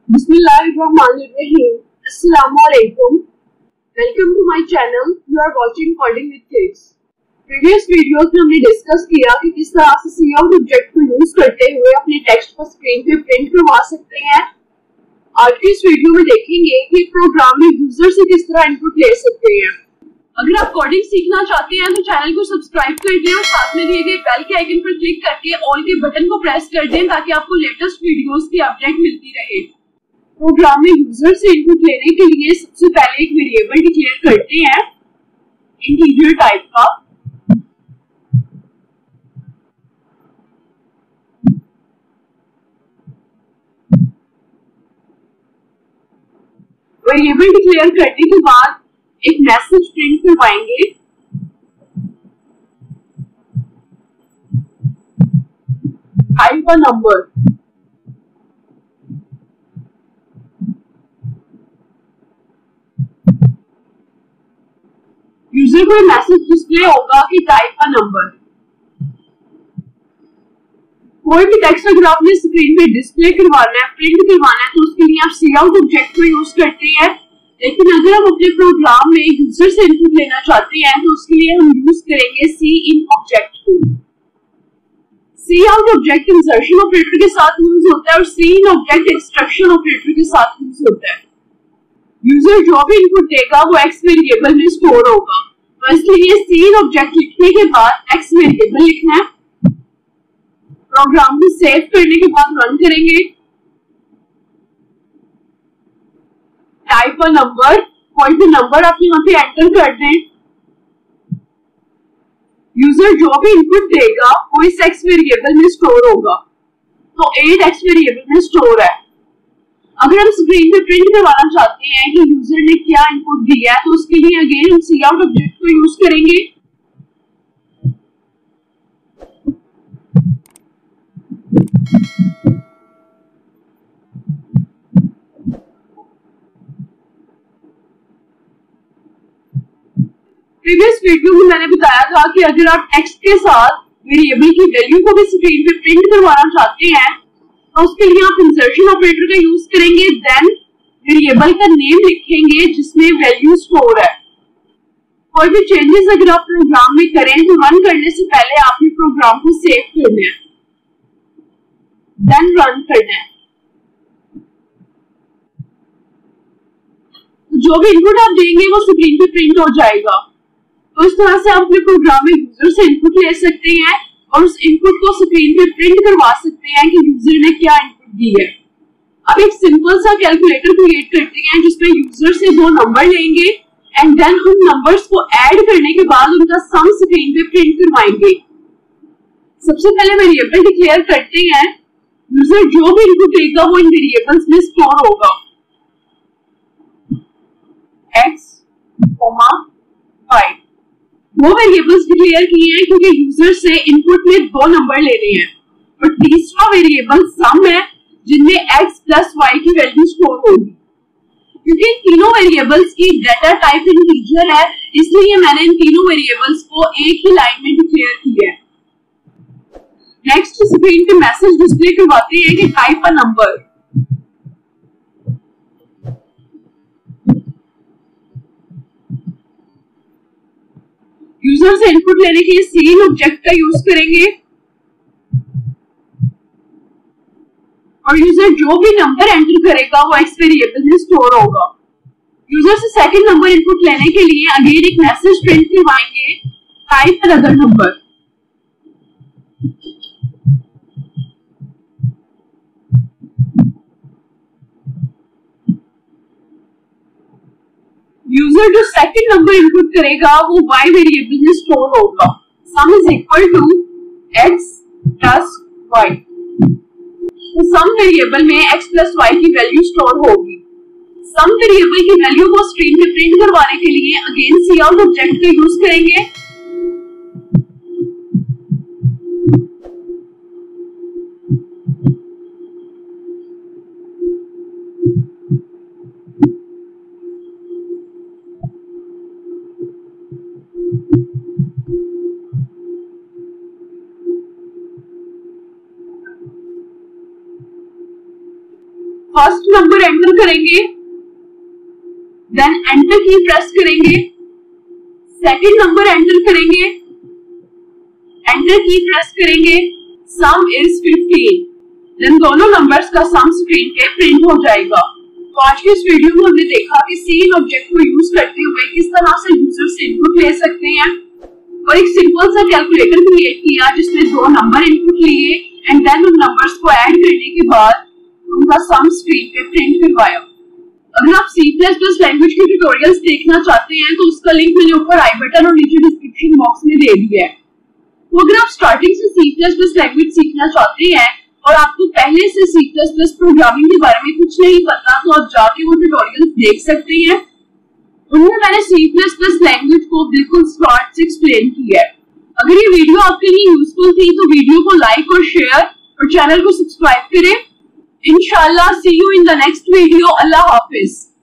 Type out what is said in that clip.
Bismillahirrahmanirrahim. Assalamualaikum. Welcome to my channel. You are watching Coding with Kids. Previous videos में हमने discuss किया कि किस तरह से सी आउट ऑब्जेक्ट को यूज करते हुए अपने टेक्स्ट को स्क्रीन पे प्रिंट करवा सकते हैं। आज की इस वीडियो में देखेंगे कि प्रोग्राम में यूजर से किस तरह इनपुट ले सकते हैं। अगर आप कोडिंग सीखना चाहते हैं तो चैनल को सब्सक्राइब कर दें और साथ में दिए गए बेल के आइकन पर क्लिक करके ऑल के बटन को प्रेस कर दें ताकि आपको लेटेस्ट वीडियोस की अपडेट मिलती रहे। प्रोग्राम में यूजर से इनपुट लेने के लिए सबसे पहले एक वेरिएबल डिक्लेयर करते हैं इंटीजर टाइप का। वेरिएबल डिक्लेयर करने के बाद एक मैसेज प्रिंट करवाएंगे। Type a number. यूजर को मैसेज डिस्प्ले होगा कि टाइप अ नंबर। कोई भी टेक्स्ट अगर आपने स्क्रीन पे डिस्प्ले करवाना है, प्रिंट करवाना है, तो उसके लिए आप सी आउट ऑब्जेक्ट को यूज करते हैं। लेकिन अगर हम अपने प्रोग्राम में यूजर से इनपुट लेना चाहते हैं तो उसके लिए हम यूज करेंगे सी इन ऑब्जेक्ट को। C out object insertion operator के साथ यूज होता है और C in object extraction operator के साथ यूज होता है। यूजर जो भी इनपुट देगा वो एक्स वेरिएबल में स्टोर होगा, तो इसलिए सी इन ऑब्जेक्ट लिखने के बाद एक्स वेरिएबल लिखना है। प्रोग्राम को सेव करने के बाद रन करेंगे। टाइप अ नंबर, कोई भी नंबर आप यहाँ पे एंटर कर दें। यूजर जो भी इनपुट देगा वो इस एक्स वेरिएबल में स्टोर होगा, तो 8 एक्स वेरिएबल में स्टोर है। अगर हम स्क्रीन पे प्रिंट करवाना चाहते हैं कि यूजर ने क्या इनपुट दिया है तो उसके लिए अगेन हम सी आउट ऑब्जेक्ट को यूज करेंगे। प्रीवियस वीडियो में मैंने बताया था कि अगर आप टेक्स्ट के साथ वेरिएबल की वैल्यू को भी स्क्रीन पे प्रिंट करवाना चाहते हैं तो उसके लिए आप इंसर्शन ऑपरेटर का यूज करेंगे, देन वेरिएबल का नेम लिखेंगे जिसमें वैल्यू स्टोर है। कोई भी चेंजेस अगर आप प्रोग्राम में करें तो रन करने से पहले आपने प्रोग्राम को सेव करना है, देन रन करना है। जो भी इनपुट आप देंगे वो स्क्रीन पे प्रिंट हो जाएगा। तो इस तरह से आप अपने प्रोग्राम में यूजर से इनपुट ले सकते हैं और उस इनपुट को स्क्रीन पे प्रिंट करवा सकते हैं कि यूजर ने क्या इनपुट दी है। अब एक सिंपल सा कैलकुलेटर क्रिएट करते हैं जिसमें यूजर से 2 नंबर लेंगे एंड देन उन नंबर्स को ऐड करने के बाद उनका सम स्क्रीन पे प्रिंट करवाएंगे। सबसे पहले वेरिएबल डिक्लेयर करते हैं। यूजर जो भी इनपुट देगा वो इन वेरिएबल्स में स्टोर होगा। x, y वो वेरिएबल्स डिक्लेयर किए हैं क्योंकि यूजर से इनपुट में 2 नंबर लेने हैं और तीसरा वेरिएबल सम है जिनमें x प्लस y की वैल्यू स्टोर होगी। क्योंकि इन तीनों वेरिएबल्स की डेटा टाइप इंटीजर है इसलिए मैंने इन तीनों वेरिएबल्स को एक ही लाइन में डिक्लेयर किया है। नेक्स्ट स्क्रीन पे मैसेज डिस्प्ले करवाते हैं कि टाइप अ नंबर। यूजर से इनपुट लेने के लिए सी इन ऑब्जेक्ट का यूज करेंगे और यूजर जो भी नंबर एंटर करेगा वो एक्स वेरिएबल में स्टोर होगा। यूजर से सेकंड नंबर इनपुट लेने के लिए अगेन एक मैसेज प्रिंट करवाएंगे, टाइप अनदर नंबर। यूजर जो सेकंड नंबर इनपुट करेगा वो y वेरिएबल में स्टोर होगा। Sum is equal to x plus y। तो सम वेरिएबल में x प्लस y की वैल्यू स्टोर होगी। सम वेरिएबल की वैल्यू को स्क्रीन पे प्रिंट करवाने के लिए अगेन सी आउट ऑब्जेक्ट का यूज करेंगे। फर्स्ट नंबर एंटर करेंगे, देन एंटर की प्रेस करेंगे, सेकंड नंबर एंटर करेंगे, एंटर की प्रेस करेंगे, सम इज 15, देन दोनों नंबर्स का सम स्क्रीन पे प्रिंट हो जाएगा। तो आज के इस वीडियो में हमने देखा कि सेम ऑब्जेक्ट को यूज करते हुए किस तरह से यूजर से इनपुट ले सकते हैं और एक सिंपल सा कैलकुलेटर क्रिएट किया जिसमें दो नंबर इनपुट लिए एंड देन उन नंबर्स को ऐड करने के बाद उनका सम स्क्रीन पे प्रिंट करवाया। अगर आप C++ लैंग्वेज के ट्यूटोरियल्स देखना चाहते हैं तो उसका लिंक मैंने ऊपर आई बटन और नीचे डिस्क्रिप्शन बॉक्स में दे दिया है। तो अगर आप स्टार्टिंग से C++ लैंग्वेज सीखना चाहते हैं और आपको पहले से C++ प्रोग्रामिंग के बारे में कुछ नहीं पता तो आप जाके वो ट्यूटोरियल्स देख सकते हैं। उनमें मैंने C++ लैंग्वेज को बिल्कुल स्टार्ट से एक्सप्लेन किया है। अगर ये वीडियो आपके लिए यूजफुल थी तो वीडियो को लाइक और शेयर और चैनल को सब्सक्राइब करें। इंशाल्लाह see you in the next video. अल्लाह हाफिज।